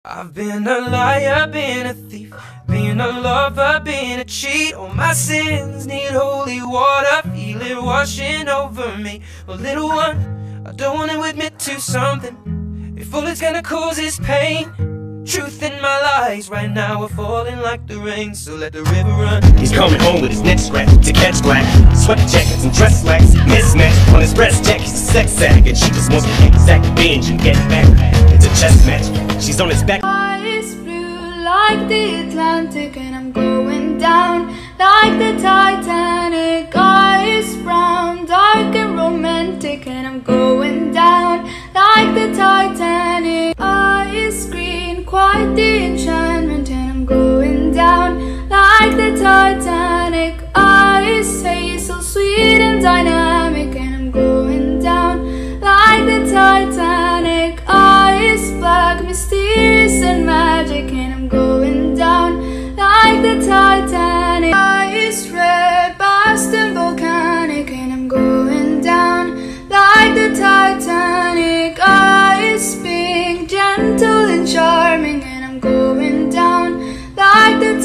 I've been a liar, been a thief, been a lover, been a cheat. All my sins need holy water, feel it washing over me. Well, little one, I don't want to admit to something. If all it's gonna cause is pain, truth in my lies right now are falling like the rain, so let the river run. He's coming home with his neck scratched to catch black sweat jackets and dress slacks mismatched on his breast jack. He's a sex addict and she just wants to exact revenge and get back. It's a chess match. She's on his back. Eyes blue like the Atlantic, and I'm going down like the Titanic. Eyes brown, dark and romantic, and I'm going down like the Titanic. Eyes green, quite the enchantment, and I'm going down like the Titanic. Eyes hazel, sweet and dynamic, and I'm going down like the Titanic. Eyes black, mysterious and magic, and I'm going down like the Titanic. Eyes red, vast and volcanic, and I'm going down like the Titanic. Eyes pink, gentle and charming, and I'm going down like the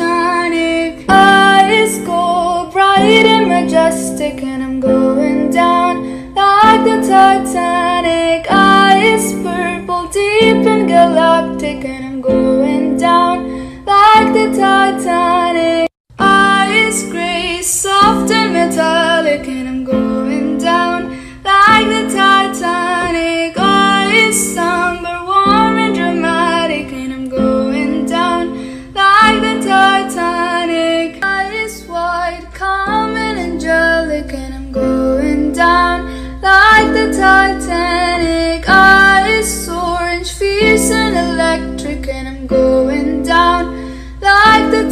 Titanic. Eyes gold, bright and majestic, and I'm going down like the Titanic. Eyes purple, deep and galactic, and I'm going down like the Titanic. Eyes grey, soft and metallic, and I'm going down like the Titanic. Eyes somber, warm and dramatic, and I'm going down like the Titanic. Eyes white, calm and angelic, and I'm going down like the Titanic. Eyes orange, fierce and electric, and I'm going down like the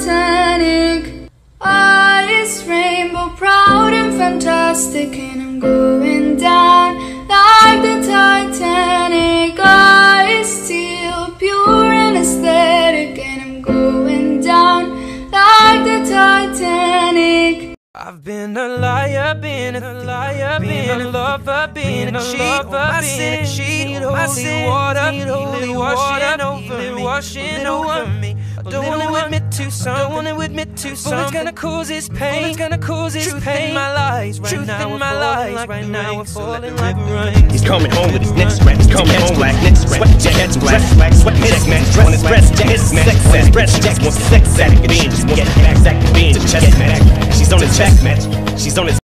Titanic. Eyes rainbow, proud and fantastic, and I'm going down like the Titanic. Eyes steel, pure and aesthetic, and I'm going down like the Titanic. I've been a liar, been a liar, been a lover, been a cheat. All my sins need holy water, feel it washing over me. I don't want to admit to something, all it's gonna cause is pain, truth in my lies right now are falling like the rain. He's coming home with his neck scratched, coming home black neck scratched, jackets and dress black sweat mismatched on his breast jack, sex on his breast jack, wants sex addict, just wants to get exact revenge, chess match. She's on his back match. She's on his